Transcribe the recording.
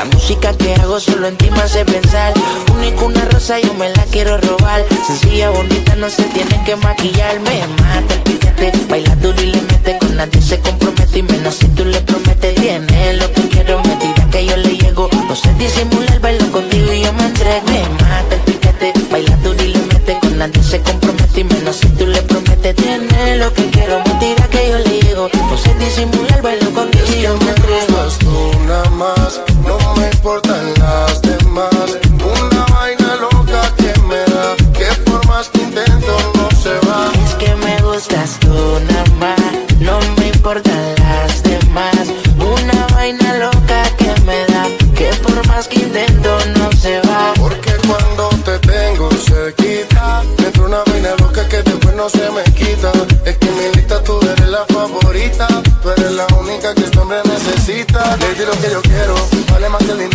música que hago solo en ti me hace pensar. Única una rosa, yo me la quiero robar. Sencilla, bonita, no se tiene que maquillar. Me mata el piquete, baila duro y le mete. Con nadie se compromete y menos si tú le prometes. Tiene lo que quiero, me tira que yo le llego. No sé disimular, bailo contigo y yo me entrego. Me mata el piquete, baila duro y le mete. Con nadie se compromete y menos si tú le prometes. Tiene lo que quiero, me tira que yo le llego. No sé disimular, bailo contigo y yo me entrego. Tú nada más, no me importan las demás. Una vaina loca que me da, que por más que intento no se va. Es que me gustas tú nada más, no me importan las demás. Una vaina loca que me da, que por más que intento no se va. Porque cuando te tengo cerquita, me entra una vaina loca que después no se me quita. Es que en mi lista tú eres la favorita, tú eres la única que este hombre necesita. Le di lo que yo quiero, vale más que el dinero